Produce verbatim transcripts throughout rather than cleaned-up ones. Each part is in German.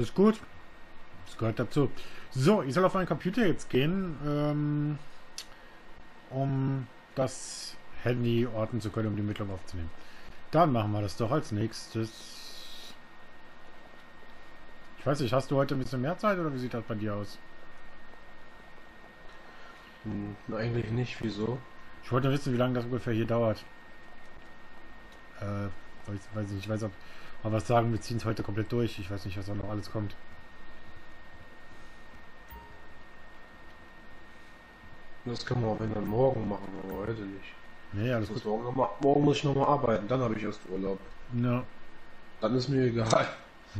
Alles gut. Das gehört dazu. So, ich soll auf meinen Computer jetzt gehen, ähm, um das Handy orten zu können, um die Ermittlung aufzunehmen. Dann machen wir das doch als nächstes. Ich weiß nicht, hast du heute ein bisschen mehr Zeit oder wie sieht das bei dir aus? Hm, eigentlich nicht, wieso? Ich wollte wissen, wie lange das ungefähr hier dauert. Äh, weiß, weiß nicht, ich weiß ob, ob wir sagen, wir ziehen es heute komplett durch. Ich weiß nicht, was da noch alles kommt. Das kann man auch wenn dann morgen machen, aber heute nicht. Nee, alles Das gut. morgen, noch mal, morgen muss ich nochmal arbeiten, dann habe ich erst Urlaub. Ja. Dann ist mir egal.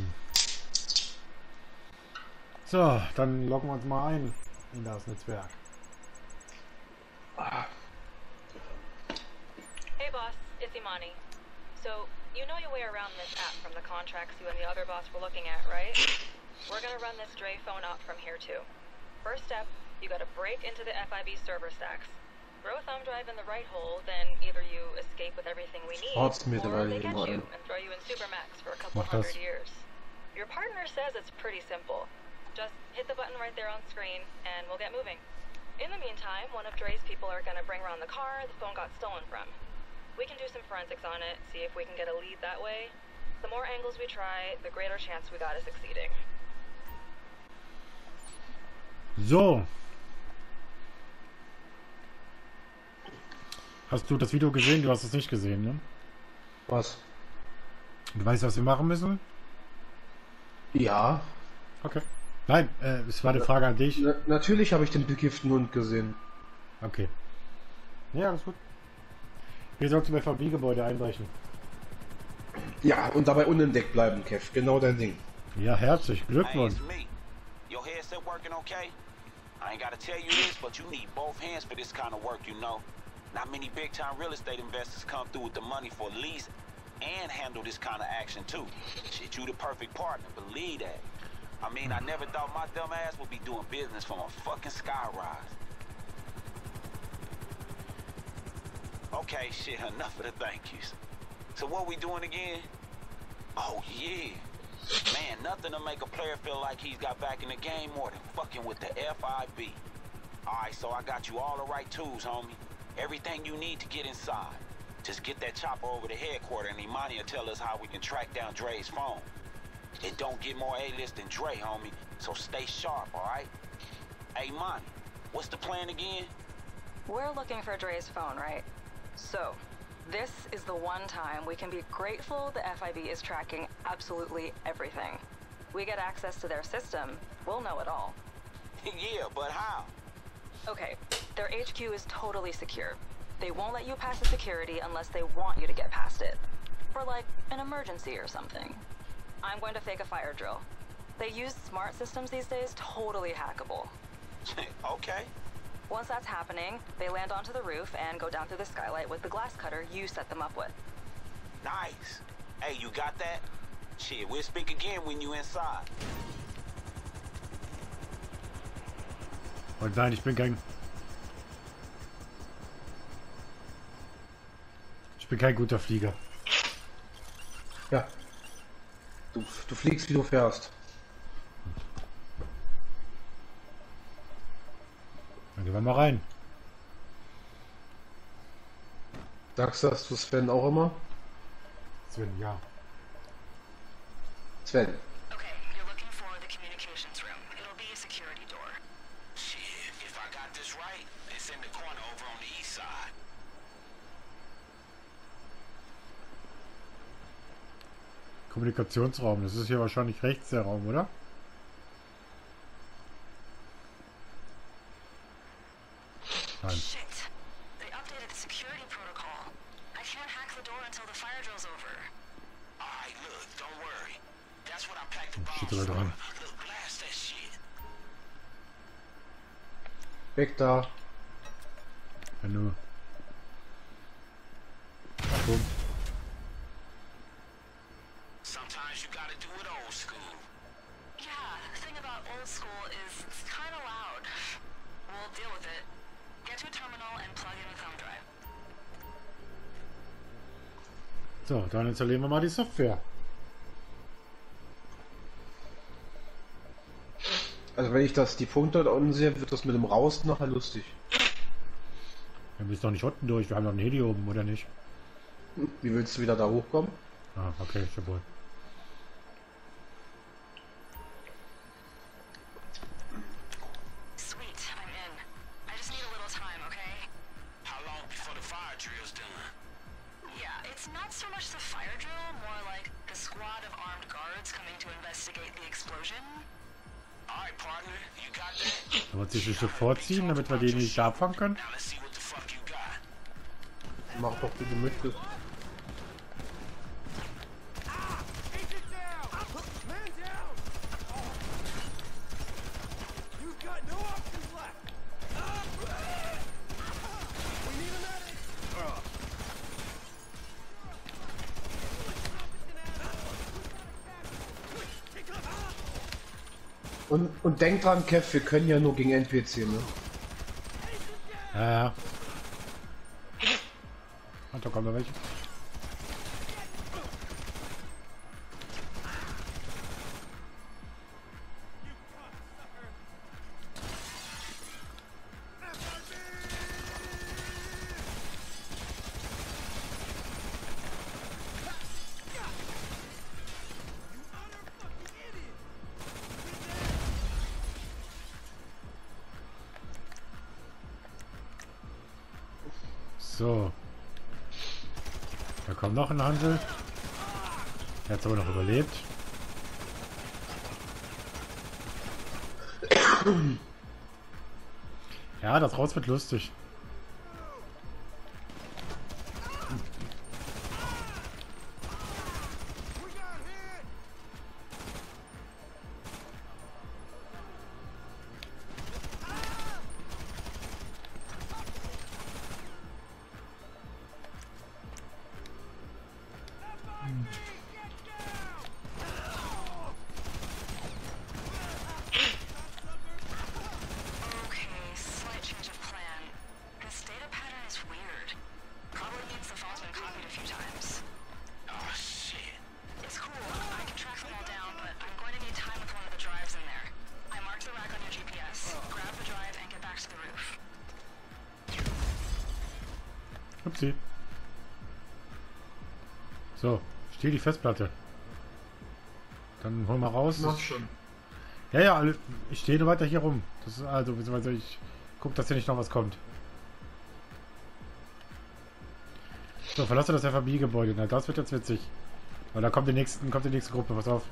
So, dann loggen wir uns mal ein in das Netzwerk. Hey boss, it's Imani. So, you know your way around this app from the contracts you and the other boss were looking at, right? We're gonna run this Dre phone up from here too. First step, you gotta break into the F I B server stacks. Throw a thumb drive in the right hole, then either you escape with everything we need, or they get you and throw you in Supermax for a couple hundred years. Your partner says it's pretty simple. Just hit the button right there on screen, and we'll get moving. In the meantime, one of Dre's people are gonna bring around the car the phone got stolen from. We can do some forensics on it, see if we can get a lead that way. The more angles we try, the greater chance we got of succeeding. So. Hast du das Video gesehen? Du hast es nicht gesehen, ne? Was? Du weißt, was wir machen müssen? Ja. Okay. Nein, äh, es war eine Frage an dich. Na, natürlich habe ich den bekifften Hund gesehen. Okay. Ja, alles gut. Wir sollten bei V B-Gebäude einbrechen. Ja, und dabei unentdeckt bleiben, Kev. Genau dein Ding. Ja, herzlich Glückwunsch. Your headset working okay? I ain't gotta tell you this, but you need both hands for this kind of work, you know. Not many big-time real estate investors come through with the money for lease and handle this kind of action too. Shit, you the perfect partner, believe that. I mean, I never thought my dumb ass would be doing business from a fucking skyrise. Okay, shit, enough of the thank yous. So what we doing again? Oh, yeah. Man, nothing to make a player feel like he's got back in the game more than fucking with the F I B. Alright, so I got you all the right tools, homie. Everything you need to get inside. Just get that chopper over to headquarters and Imani will tell us how we can track down Dre's phone. It don't get more A-list than Dre, homie, so stay sharp, alright? Hey, Imani, what's the plan again? We're looking for Dre's phone, right? So, this is the one time we can be grateful the F I B is tracking absolutely everything. We get access to their system, we'll know it all. Yeah, but how? Okay, their H Q is totally secure. They won't let you pass the security unless they want you to get past it. For like, an emergency or something. I'm going to fake a fire drill. They use smart systems these days, totally hackable. Okay. Once that's happening, they land onto the roof and go down through the skylight with the glass cutter you set them up with. Nice. Hey, you got that? Shit, we'll speak again when you inside. Und nein, ich bin kein... Ich bin kein guter Flieger. Ja. Du, du fliegst, wie du fährst. Dann gehen wir mal rein. Sagst du das zu Sven auch immer? Sven, ja. Sven. Okay, you're looking for the communications room. It'll be a security door. Shit, if I got this right, it's in the corner over on the east side. Kommunikationsraum. Das ist hier wahrscheinlich rechts der Raum, oder? Nein. Shit. They updated the security protocol. I can't hack the door until the fire drill's over. Alright, look, don't worry. That's what I packed the Shit, bombs Leute, for. rein. Look, blast that shit. Weg da. Wenn du... Achtung. Sometimes you gotta do it old school. Yeah, the thing about old school is it's kind of loud. We'll deal with it. Get to a terminal and plug in the thumb drive. So, dann installieren wir mal die Software. Also wenn ich das die Punkte da unten sehe, wird das mit dem Raus nachher lustig. Wir müssen doch nicht unten durch, wir haben doch ein Heli oben, oder nicht? Wie willst du wieder da hochkommen? Ah, okay, schon wohl. Sweet, I'm in. I just need a little time, okay? How long before the fire drill's done? Yeah, it's not so much the fire drill, more like the squad of armed guards coming to investigate the explosion. Alright, partner, you got that? Da wird sich ein Stück vorziehen, damit wir die nicht abfangen können. Now let's see what the fuck you got. Mach doch, wie du möchtest. Und, und denk dran, Kev, wir können ja nur gegen N P C, ne? Ja, ja. Und da kommen noch welche. So. Da kommt noch ein Hansel. Der hat aber noch überlebt. Ja, das raus wird lustig. Okay, slight change of plan. This data pattern is weird. Probably means the fall's been copied a few times. Oh shit. It's cool, I can track them all down, but I'm going to need time with one of the drives in there. I marked the rack on your G P S. Grab the drive and get back to the roof. Upsi. So, steht die Festplatte. Dann hol mal raus. Mach schon. Ja, ja, alle- ich stehe weiter hier rum. Das ist also, beziehungsweise ich guck, dass hier nicht noch was kommt. So, verlasse das F A B-Gebäude. Na, das wird jetzt witzig. Weil da kommt die nächsten, kommt die nächste Gruppe. Pass auf.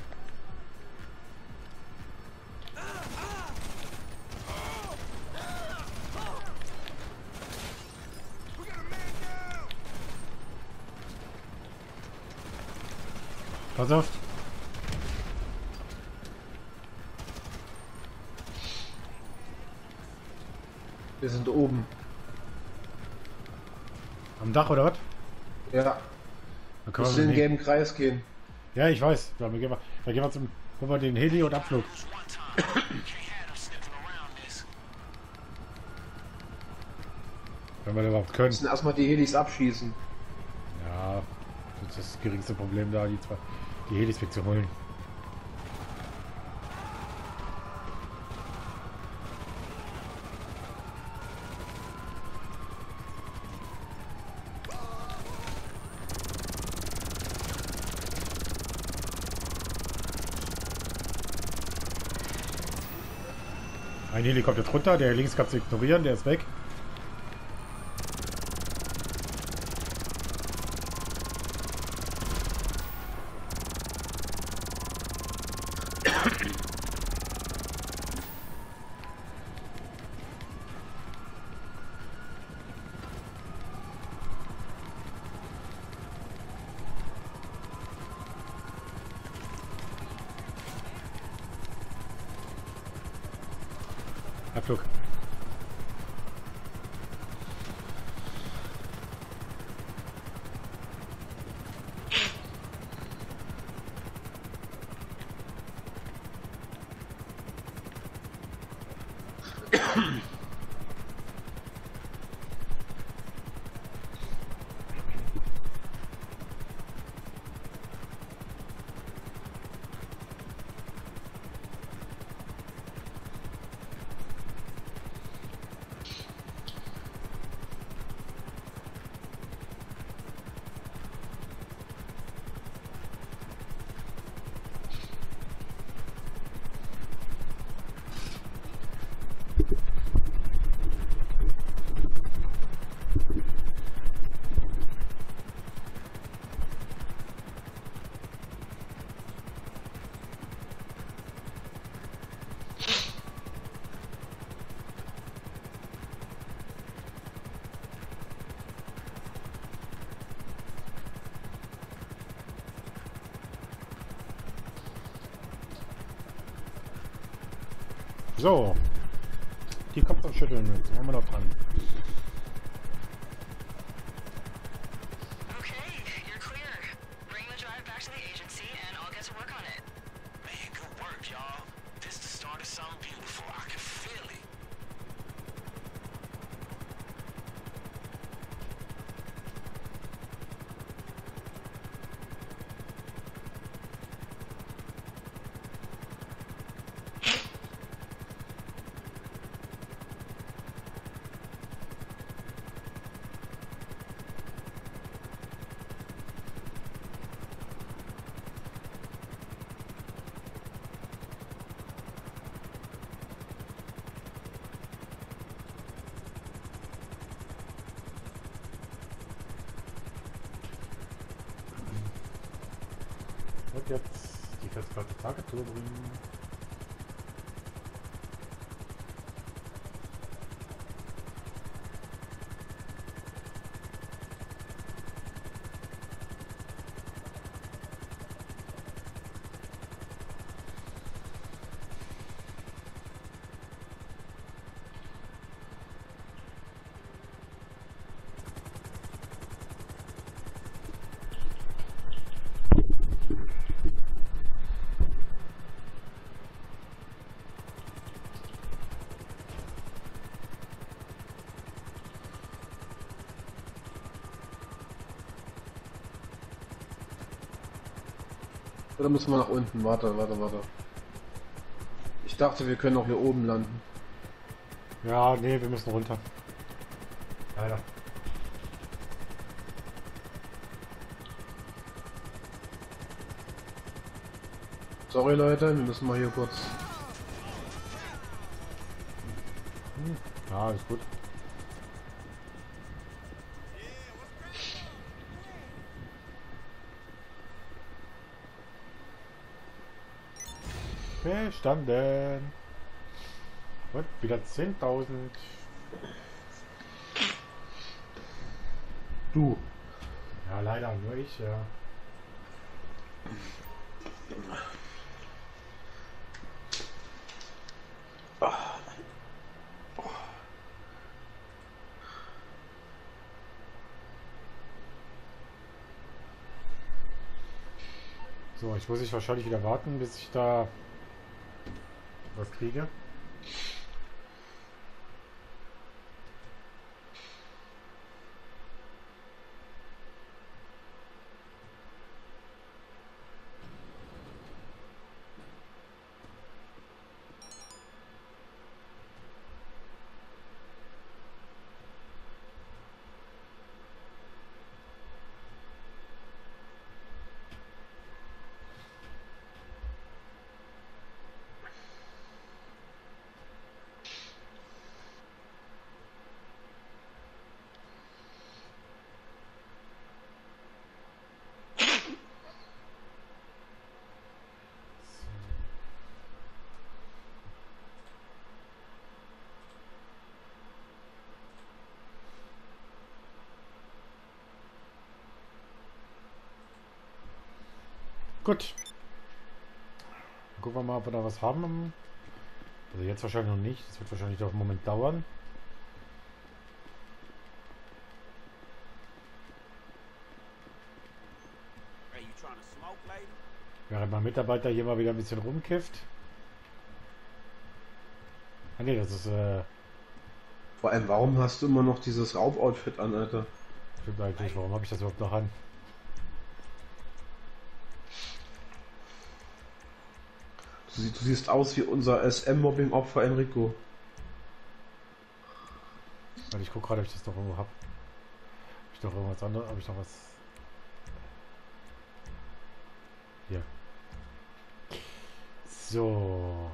Pass auf. Wir sind oben. Am Dach oder was? Ja. Da können Müssen wir in den nee. gelben Kreis gehen. Ja, ich weiß. Ja, wir gehen mal, da gehen wir zum, holen wir den Heli und Abflug. Just one time. Can't have them sniffing around this. Wenn wir das überhaupt Wir können. müssen erstmal die Helis abschießen. Ja, das ist das geringste Problem da, die zwei, die Helis wegzuholen. Ein Heli kommt jetzt runter, der links kannst du ignorieren, der ist weg. Abflug. So. Die Kopf schütteln. Jetzt machen wir noch dran. Okay, you're clear. Bring the drive back to the agency and I'll get to work on it. Man, good work, y'all. This the start of something beautiful. I can feel it. Und jetzt die Festplatte Tagestour bringen. Oder müssen wir nach unten? Warte, warte, warte. Ich dachte, wir können auch hier oben landen. Ja, nee, wir müssen runter. Leider. Sorry Leute, wir müssen mal hier kurz. Hm. Ja, ist gut. Bestanden. Und wieder zehntausend. Du. Ja, leider nur ich, ja. So, ich muss ich wahrscheinlich wieder warten, bis ich da was kriege. Gut. Dann gucken wir mal, ob wir da was haben. Also jetzt wahrscheinlich noch nicht. Das wird wahrscheinlich noch einen Moment dauern. Hey, you trying to smoke, lady? Während mein Mitarbeiter hier mal wieder ein bisschen rumkifft. Ah ne, das ist äh, Vor allem, warum hast du immer noch dieses Rauboutfit an, Alter? stimmt eigentlich. Warum habe ich das überhaupt noch an? Du, sie- du siehst aus wie unser S M-Mobbing-Opfer Enrico. Weil ich gucke gerade, ob ich das noch irgendwo habe. Habe ich noch irgendwas anderes? Habe ich noch was? Hier. So.